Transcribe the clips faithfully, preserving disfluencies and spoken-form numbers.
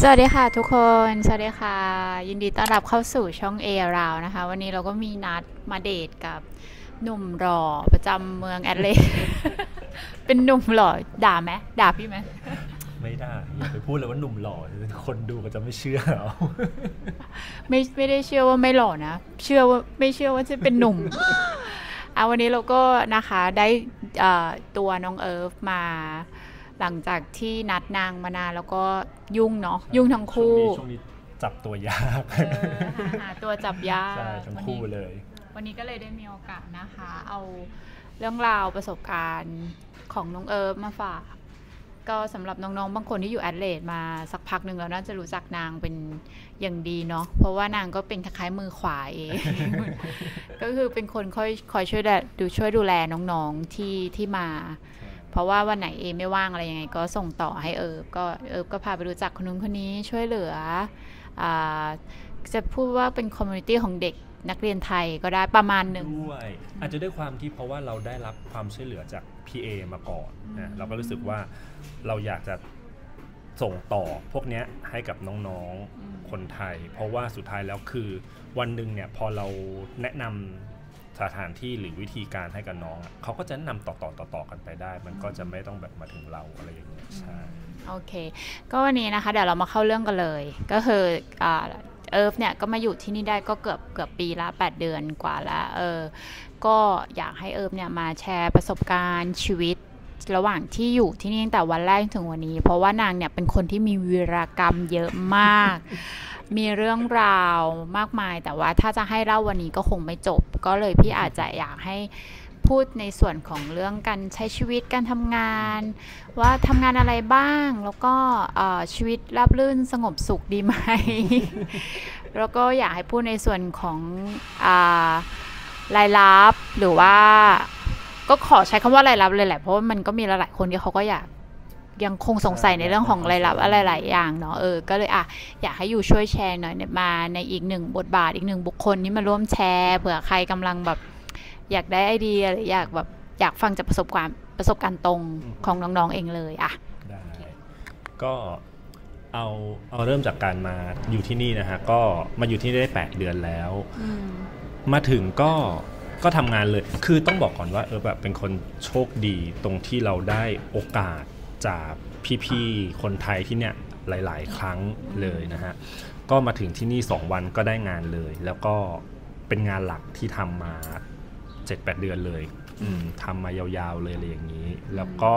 สวัสดีค่ะทุกคนสวัสดีค่ะยินดีต้อนรับเข้าสู่ช่องเอราวนะคะวันนี้เราก็มีนัดมาเดทกับหนุ่มหล่อประจำเมืองแอดเลดเป็นหนุ่มหล่อด่าไหมด่าพี่ไหมไม่ได้อย่าไปพูดเลยว่าหนุ่มหล่อคนดูก็จะไม่เชื่อเอาไม่ไม่ได้เชื่อว่าไม่หล่อนะเชื่อว่าไม่เชื่อว่าจะเป็นหนุ่มเอาวันนี้เราก็นะคะได้ตัวน้องเอิร์ฟมาหลังจากที่นัดนางมานานแล้วก็ยุ่งเนาะยุ่งทั้งคู่ช่วงนี้จับตัวยากหาตัวจับยากใช่ทั้งคู่เลยวันนี้ก็เลยได้มีโอกาสนะคะเอาเรื่องราวประสบการณ์ของน้องเอิร์ฟมาฝากก็สำหรับน้องๆบางคนที่อยู่แอดเลดมาสักพักหนึ่งแล้วน่าจะรู้จักนางเป็นอย่างดีเนาะเพราะว่านางก็เป็นคล้ายๆมือขวาเองก็คือเป็นคนคอยคอยช่วยดูช่วยดูแลน้องๆที่ที่มาเพราะว่าวันไหนเอไม่ว่างอะไรยังไงก็ส่งต่อให้เอิร์ฟก็เอิร์ฟก็พาไปรู้จักคนนู้นคนนี้ช่วยเหลือจะพูดว่าเป็นคอมมูนิตี้ของเด็กนักเรียนไทยก็ได้ประมาณหนึ่งด้วยอาจจะด้วยความที่เพราะว่าเราได้รับความช่วยเหลือจากพีเอมาก่อนนะเราก็รู้สึกว่าเราอยากจะส่งต่อพวกนี้ให้กับน้องๆคนไทยเพราะว่าสุดท้ายแล้วคือวันหนึ่งเนี่ยพอเราแนะนำสถานที่หรือวิธีการให้กับน้องเขาก็จะแนะนำต่อๆต่อๆกันไปได้มันก็จะไม่ต้องแบบมาถึงเราอะไรอย่างเงี้ยใช่โอเคก็วันนี้นะคะเดี๋ยวเรามาเข้าเรื่องกันเลยก็คือเอิร์ฟเนี่ยก็มาอยู่ที่นี่ได้ก็เกือบเกือบปีละแปดเดือนกว่าแล้วเออก็อยากให้เอิร์ฟเนี่ยมาแชร์ประสบการณ์ชีวิตระหว่างที่อยู่ที่นี่ตั้งแต่วันแรกถึงวันนี้เพราะว่านางเนี่ยเป็นคนที่มีวีรกรรมเยอะมากมีเรื่องราวมากมายแต่ว่าถ้าจะให้เล่าวันนี้ก็คงไม่จบก็เลยพี่อาจจะอยากให้พูดในส่วนของเรื่องการใช้ชีวิตการทำงานว่าทำงานอะไรบ้างแล้วก็ชีวิตราบรื่นสงบสุขดีไหม แล้วก็อยากให้พูดในส่วนของรายรับหรือว่าก็ขอใช้คำว่ารายรับเลยแหละเพราะว่ามันก็มีหลายๆคนที่เขาก็อยากยังคงสงสัยในเรื่องของรายรับอะไรหลายอย่างเนาะเออก็เลยอ่ะอยากให้อยู่ช่วยแชร์หน่อยมาในอีกหนึ่งบทบาทอีกหนึ่งบุคคลที่มาร่วมแชร์เผื่อใครกำลังแบบอยากได้ไอเดียหรืออยากแบบอยากฟังจากประสบการณ์ประสบการณ์ตรงของน้องๆเองเลยอ่ะได้ก็เอาเอาเริ่มจากการมาอยู่ที่นี่นะฮะก็มาอยู่ที่นี่ได้แปดเดือนแล้วมาถึงก็ก็ทำงานเลยคือต้องบอกก่อนว่าเออแบบเป็นคนโชคดีตรงที่เราได้โอกาสจากพี่ๆคนไทยที่เนี่ยหลายๆครั้งเลยนะฮะก็มาถึงที่นี่สองวันก็ได้งานเลยแล้วก็เป็นงานหลักที่ทำมา เจ็ดแปด เดือนเลยทำมายาวๆเลยอะไรอย่างนี้แล้วก็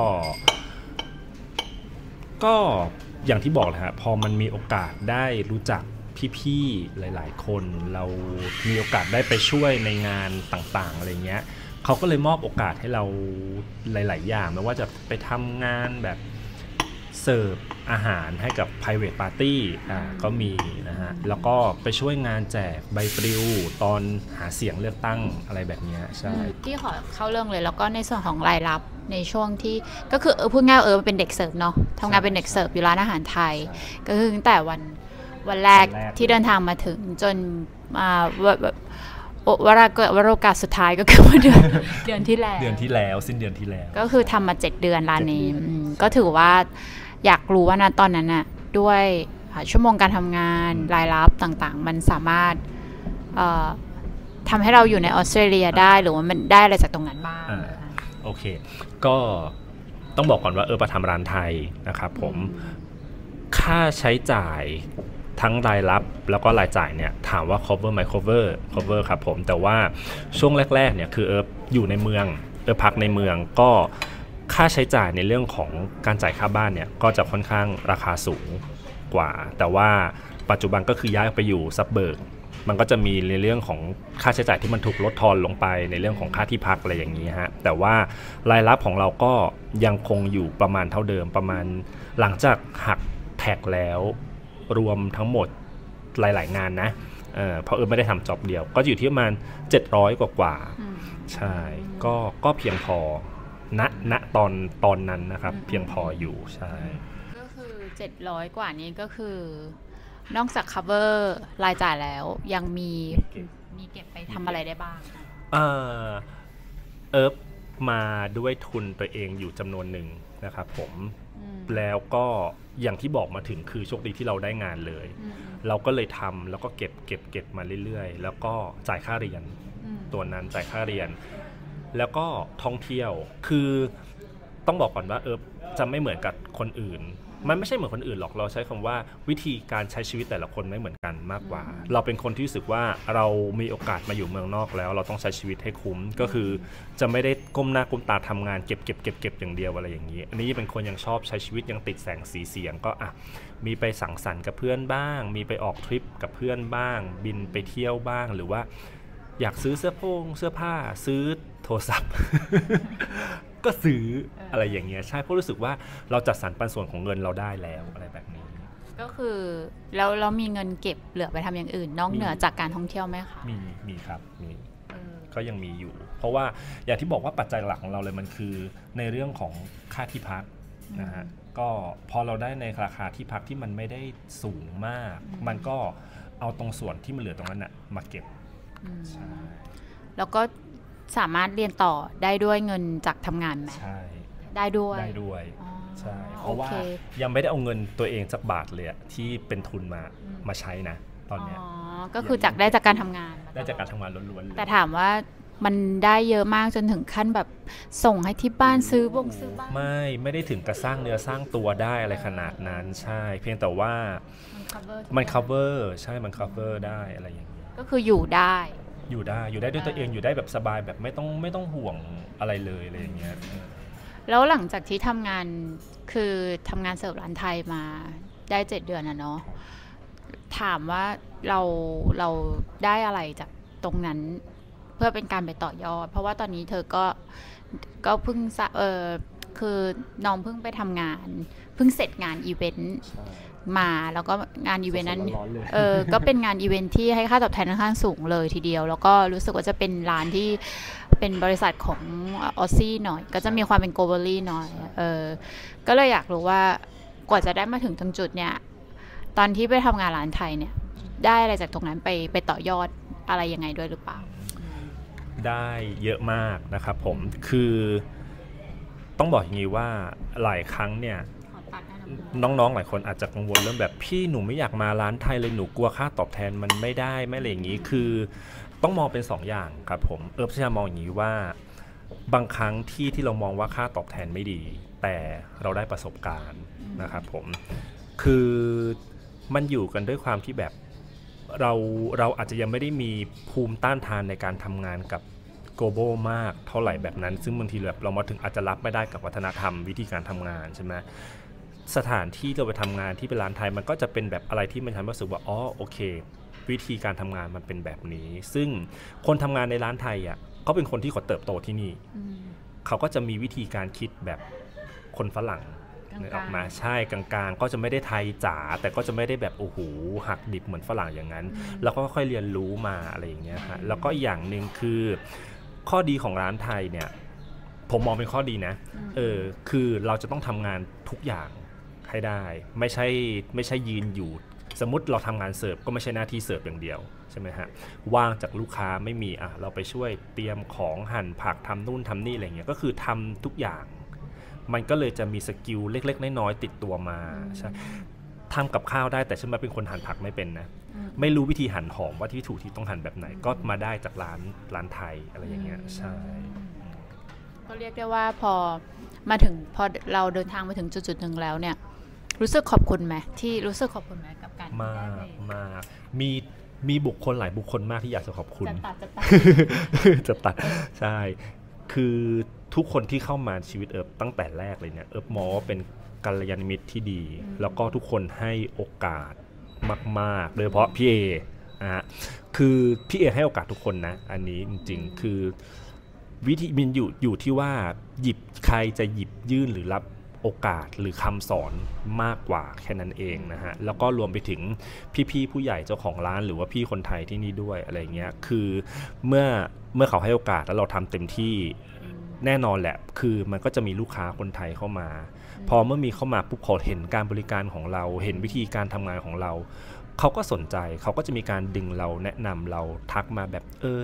ก็อย่างที่บอกเลยฮะพอมันมีโอกาสได้รู้จักพี่ๆหลายๆคนเรามีโอกาสได้ไปช่วยในงานต่างๆอะไรเงี้ยเขาก็เลยมอบโอกาสให้เราหลายๆอย่างไม่ว่าจะไปทำงานแบบเสิร์ฟอาหารให้กับ private party อ่าก็มีนะฮะแล้วก็ไปช่วยงานแจกใบปลิวตอนหาเสียงเลือกตั้งอะไรแบบนี้ใช่ที่ขอเข้าเรื่องเลยแล้วก็ในส่วนของรายรับในช่วงที่ก็คือเออพูดง่ายเออเป็นเด็กเสิร์ฟเนาะทำงานเป็นเด็กเสิร์ฟอยู่ร้านอาหารไทยก็คือตั้งแต่วันวันแรกที่เดินทางมาถึงจนมาเวลาเกิดวาระโอกาสสุดท้ายก็คือเดือนเดือนที่แล้วเดือนที่แล้วสิ้นเดือนที่แล้วก็คือทำมาเจ็ดเดือนร้านนี้ก็ถือว่าอยากรู้ว่านะตอนนั้นน่ะด้วยชั่วโมงการทำงานรายรับต่างๆมันสามารถทำให้เราอยู่ในออสเตรเลียได้หรือว่ามันได้อะไรจากตรงนั้นบ้างโอเคก็ต้องบอกก่อนว่าเออประทำร้านไทยนะครับผมค่าใช้จ่ายทั้งรายรับแล้วก็รายจ่ายเนี่ยถามว่า cover ไหม cover cover ครับผมแต่ว่าช่วงแรกๆเนี่ยคือเอออยู่ในเมืองเออพักในเมืองก็ค่าใช้จ่ายในเรื่องของการจ่ายค่าบ้านเนี่ยก็จะค่อนข้างราคาสูงกว่าแต่ว่าปัจจุบันก็คือย้ายไปอยู่ซับเบิร์กมันก็จะมีในเรื่องของค่าใช้จ่ายที่มันถูกลดทอนลงไปในเรื่องของค่าที่พักอะไรอย่างนี้ฮะแต่ว่ารายรับของเราก็ยังคงอยู่ประมาณเท่าเดิมประมาณหลังจากหักแท็กแล้วรวมทั้งหมดหลายๆงานนะเออเพราะเออไม่ได้ทำจ็อบเดียวก็อยู่ที่ประมาณเจ็ดร้อยกว่าๆใช่ก็ก็เพียงพอณณตอนตอนนั้นนะครับเพียงพออยู่ใช่ก็คือเจ็ดร้อยกว่านี้ก็คือนอกจาก cover รายจ่ายแล้วยังมีมีเก็บไปทำอะไรได้บ้างเออเอิร์ฟมาด้วยทุนตัวเองอยู่จำนวนหนึ่งนะครับผมแล้วก็อย่างที่บอกมาถึงคือโชคดีที่เราได้งานเลยเราก็เลยทำแล้วก็เก็บเก็บเก็บมาเรื่อยๆแล้วก็จ่ายค่าเรียนตัวนั้นจ่ายค่าเรียนแล้วก็ท่องเที่ยวคือต้องบอกก่อนว่าเออจะไม่เหมือนกับคนอื่นมันไม่ใช่เหมือนคนอื่นหรอกเราใช้คำว่าวิธีการใช้ชีวิตแต่ละคนไม่เหมือนกันมากกว่าเราเป็นคนที่รู้สึกว่าเรามีโอกาสมาอยู่เมืองนอกแล้วเราต้องใช้ชีวิตให้คุ้มก็คือจะไม่ได้ก้มหน้าก้มตาทำงานเก็บเก็บเก็บเก็บอย่างเดียวอะไรอย่างนี้อันนี้เป็นคนยังชอบใช้ชีวิตยังติดแสงสีเสียงก็อ่ะมีไปสังสรรค์กับเพื่อนบ้างมีไปออกทริปกับเพื่อนบ้างบินไปเที่ยวบ้างหรือว่าอยากซื้อเสื้อโพงเสื้อผ้าซื้อโทรศัพท์ ก็ซื้ออะไรอย่างเงี้ยใช่เพราะรู้สึกว่าเราจัดสรรปันส่วนของเงินเราได้แล้วอะไรแบบนี้ก็คือแล้วเรามีเงินเก็บเหลือไปทำอย่างอื่นนอกเหนือจากการท่องเที่ยวไหมคะมีมีครับมีก็ยังมีอยู่เพราะว่าอย่างที่บอกว่าปัจจัยหลักของเราเลยมันคือในเรื่องของค่าที่พักนะฮะก็พอเราได้ในราคาที่พักที่มันไม่ได้สูงมากมันก็เอาตรงส่วนที่มันเหลือตรงนั้นน่ะมาเก็บใช่แล้วก็สามารถเรียนต่อได้ด้วยเงินจากทำงานไหมใช่ได้ด้วยได้ด้วยใช่เพราะว่ายังไม่ได้เอาเงินตัวเองสักบาทเลยที่เป็นทุนมามาใช้นะตอนนี้ก็คือจากได้จากการทำงานได้จากการทำงานล้วนๆเลยแต่ถามว่ามันได้เยอะมากจนถึงขั้นแบบส่งให้ที่บ้านซื้อบงซื้อบ้านไม่ไม่ได้ถึงกับสร้างเนื้อสร้างตัวได้อะไรขนาดนั้นใช่เพียงแต่ว่ามัน cover ใช่มัน cover ได้อะไรอย่างนี้ก็คืออยู่ได้อยู่ได้อยู่ได้ด้วยตัวเองอยู่ได้แบบสบายแบบไม่ต้องไม่ต้องห่วงอะไรเลยอะไรอย่างเงี้ยแล้วหลังจากที่ทำงานคือทำงานเสิร์ฟร้านไทยมาได้เจ็ดเดือนนะเนาะถามว่าเราเราได้อะไรจากตรงนั้นเพื่อเป็นการไปต่อยอดเพราะว่าตอนนี้เธอก็ก็เพิ่งเออคือน้องเพิ่งไปทำงานเพิ่งเสร็จงานอีเวนต์มาแล้วก็งานอีเวนต์นั้นเออก็เป็นงานอีเวนต์ที่ให้ค่าตอบแทนค่อนข้างสูงเลยทีเดียวแล้วก็รู้สึกว่าจะเป็นร้านที่เป็นบริษัทของออซซี่หน่อยก็จะมีความเป็น globally หน่อยเออก็เลยอยากรู้ว่ากว่าจะได้มาถึงตรงจุดเนี่ยตอนที่ไปทำงานร้านไทยเนี่ยได้อะไรจากตรงนั้นไปไปต่อยอดอะไรยังไงด้วยหรือเปล่าได้เยอะมากนะครับผมคือต้องบอกอย่างนี้ว่าหลายครั้งเนี่ยน้องๆหลายคนอาจจะกังวลเรื่องแบบพี่หนูไม่อยากมาร้านไทยเลยหนูกลัวค่าตอบแทนมันไม่ได้ไม่อะไรอย่างนี้คือต้องมองเป็นสองอย่างครับผมเอิร์ฟจะมองอย่างนี้ว่าบางครั้งที่ที่เรามองว่าค่าตอบแทนไม่ดีแต่เราได้ประสบการณ์นะครับผมคือมันอยู่กันด้วยความที่แบบเราเราอาจจะยังไม่ได้มีภูมิต้านทานในการทำงานกับโกลบอลมากเท่าไหร่แบบนั้นซึ่งบางทีแบบเรามาถึงอาจจะรับไม่ได้กับวัฒนธรรมวิธีการทำงานใช่ไหมสถานที่เราไปทำงานที่เป็นร้านไทยมันก็จะเป็นแบบอะไรที่มันทำให้รู้สึกว่าอ๋อโอเควิธีการทำงานมันเป็นแบบนี้ซึ่งคนทำงานในร้านไทยอ่ะเขาเป็นคนที่เขาเติบโตที่นี่เขาก็จะมีวิธีการคิดแบบคนฝรั่งออกมาใช่กลางๆก็จะไม่ได้ไทยจ๋าแต่ก็จะไม่ได้แบบโอ้โหหักดิบเหมือนฝรั่งอย่างนั้นแล้วก็ค่อยเรียนรู้มาอะไรอย่างเงี้ยฮะแล้วก็อย่างนึงคือข้อดีของร้านไทยเนี่ยผมมองเป็นข้อดีนะเออคือเราจะต้องทำงานทุกอย่างให้ได้ไม่ใช่ไม่ใช่ยืนอยู่สมมติเราทำงานเสิร์ฟก็ไม่ใช่หน้าที่เสิร์ฟอย่างเดียวใช่ไหมฮะว่างจากลูกค้าไม่มีอ่ะเราไปช่วยเตรียมของหั่นผักทำนู่นทำนี่อะไรเงี้ยก็คือทำทุกอย่างมันก็เลยจะมีสกิลเล็กๆน้อยๆติดตัวมาใช่ทำกับข้าวได้แต่ฉันมาเป็นคนหั่นผักไม่เป็นนะไม่รู้วิธีหั่นหอมว่าที่ถูกที่ต้องหั่นแบบไหนก็มาได้จากร้านร้านไทยอะไรอย่างเงี้ยใช่ก็เรียกได้ว่าพอมาถึงพอเราเดินทางมาถึงจุดๆหนึ่งแล้วเนี่ยรู้สึกขอบคุณไหมที่รู้สึกขอบคุณไหมกับการมากมากมีมีบุคคลหลายบุคคลมากที่อยากจะขอบคุณจะตัดจะตัดจะตัดใช่คือทุกคนที่เข้ามาชีวิตเอิร์ฟตั้งแต่แรกเลยเนี่ยเอิร์ฟมองว่าเป็นกัลยาณมิตรที่ดีแล้วก็ทุกคนให้โอกาสมากๆโดยเฉพาะพี่เอนะฮะคือพี่เอให้โอกาสทุกคนนะอันนี้จริงๆคือวิธีมันอยู่อยู่ที่ว่าหยิบใครจะหยิบยื่นหรือรับโอกาสหรือคำสอนมากกว่าแค่นั้นเองนะฮะแล้วก็รวมไปถึงพี่ๆผู้ใหญ่เจ้าของร้านหรือว่าพี่คนไทยที่นี่ด้วยอะไรเงี้ยคือเมื่อเมื่อเขาให้โอกาสแล้วเราทำเต็มที่แน่นอนแหละคือมันก็จะมีลูกค้าคนไทยเข้ามาพอเมื่อมีเข้ามาปุ๊บเขาเห็นการบริการของเราเห็นวิธีการทำงานของเราเขาก็สนใจเขาก็จะมีการดึงเราแนะนำเราทักมาแบบเออ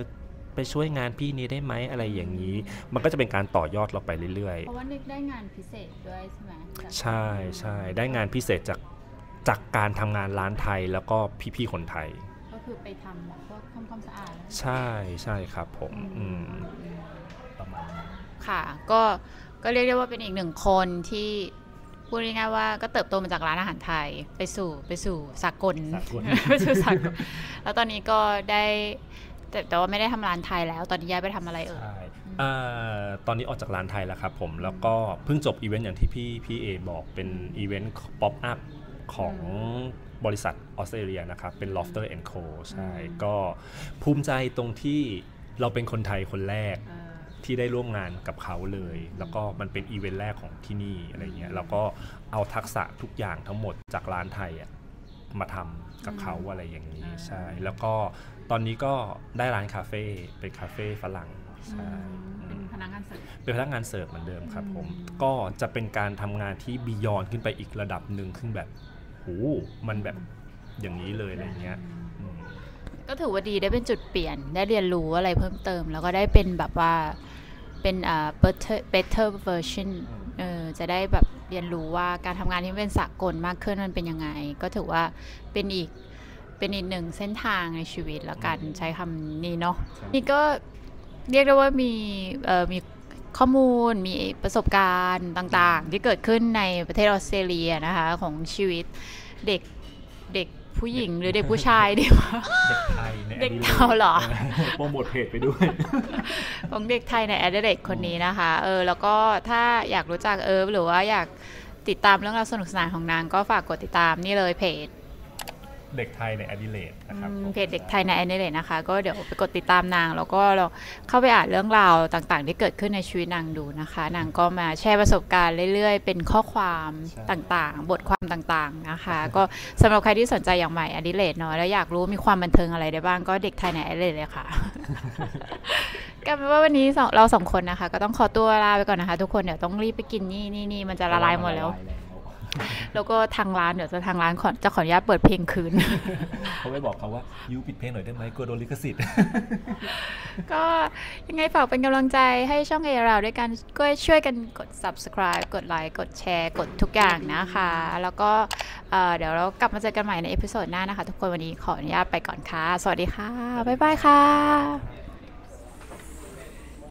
ไปช่วยงานพี่นี้ได้ไหมอะไรอย่างนี้มันก็จะเป็นการต่อยอดเราไปเรื่อยๆเพราะว่านิกได้งานพิเศษด้วยใช่ไหมใช่ใช่ได้งานพิเศษจากจากการทำงานร้านไทยแล้วก็พี่ๆคนไทยก็คือไปทำพวกทำความสะอาดใช่ใช่ครับผมอืมประมาณค่ะก็ก็เรียกได้ว่าเป็นอีกหนึ่งคนที่พูดง่ายๆว่าก็เติบโตมาจากร้านอาหารไทยไปสู่ไปสู่สากลไปสู่สากลแล้วตอนนี้ก็ได้แต่แต่ว่าไม่ได้ทำร้านไทยแล้วตอนนี้ย้ายไปทำอะไรเอ่ยใช่ตอนนี้ออกจากร้านไทยแล้วครับผมแล้วก็เพิ่งจบอีเวนต์อย่างที่พี่พี่เอบอกเป็นอีเวนต์ป๊อปอัพของบริษัทออสเตรเลียนะครับเป็น Lofter แอนด์ Co ใช่ก็ภูมิใจตรงที่เราเป็นคนไทยคนแรกที่ได้ร่วมงานกับเขาเลยแล้วก็มันเป็นอีเวนต์แรกของที่นี่อะไรเงี้ยแล้วก็เอาทักษะทุกอย่างทั้งหมดจากร้านไทยมาทำกับเขาอะไรอย่างนี้ใช่แล้วก็ตอนนี้ก็ได้ร้านคาเฟ่เป็นคาเฟ่ฝรั่งใช่เป็นพนักงานเสิร์ฟเป็นพนักงานเสิร์ฟเหมือนเดิมครับผมก็จะเป็นการทำงานที่บียอนขึ้นไปอีกระดับหนึ่งขึ้นแบบโหมันแบบอย่างนี้เลยอะไรเงี้ยก็ถือว่าดีได้เป็นจุดเปลี่ยนได้เรียนรู้อะไรเพิ่มเติมแล้วก็ได้เป็นแบบว่าเป็นอ่า better better version เออจะได้แบบเรียนรู้ว่าการทำงานที่เป็นสากลมากขึ้นมันเป็นยังไงก็ถือว่าเป็นอีกเป็นอีกหนึ่งเส้นทางในชีวิตแล้วกันใช้คำนี้เนาะนี่ก็เรียกได้ว่ามีเอ่อมีข้อมูลมีประสบการณ์ต่างๆที่เกิดขึ้นในประเทศออสเตรเลียนะคะของชีวิตเด็กเด็กผู้หญิงหรือเด็กผู้ชายดีวะเด็กไทยเด็กเท่าหรอโปรโมทเพจไปด้วยของเด็กไทยในแอดเดเลดคนนี้นะคะเออแล้วก็ถ้าอยากรู้จักเอิร์ฟหรือว่าอยากติดตามเรื่องราวสนุกสนานของนางก็ฝากกดติดตามนี่เลยเพจเด็กไทยในแอดิเลดนะครับเพจเด็กไทยในแอดิเลดนะคะก็เดี๋ยวไปกดติดตามนางแล้วก็เราเข้าไปอ่านเรื่องราวต่างๆที่เกิดขึ้นในชีวิตนางดูนะคะนางก็มาแชร์ประสบการณ์เรื่อยๆเป็นข้อความต่างๆบทความต่างๆนะคะก็สำหรับใครที่สนใจอย่างใหม่แอดิเลดเนาะแล้วอยากรู้มีความบันเทิงอะไรได้บ้างก็เด็กไทยในแอดิเลดเลยค่ะก็เป็นว่าวันนี้เราสองคนนะคะก็ต้องขอตัวลาไปก่อนนะคะทุกคนเดี๋ยวต้องรีบไปกินนี่นี่นี่มันจะละลายหมดแล้วแล้วก็ทางร้านเดี๋ยวจะทางร้านจะขออนุญาตเปิดเพลงคืนเขาไปบอกเขาว่ายูปิดเพลงหน่อยได้ไหมกลัวโดนลิขสิทธิ์ก็ยังไงฝากเป็นกำลังใจให้ช่องเอเราด้วยกันก็ช่วยกันกด subscribe กดไลค์กดแชร์กดทุกอย่างนะคะแล้วก็เดี๋ยวเรากลับมาเจอกันใหม่ในเอพิโซดหน้านะคะทุกคนวันนี้ขออนุญาตไปก่อนค่ะสวัสดีค่ะบ๊ายบายค่ะ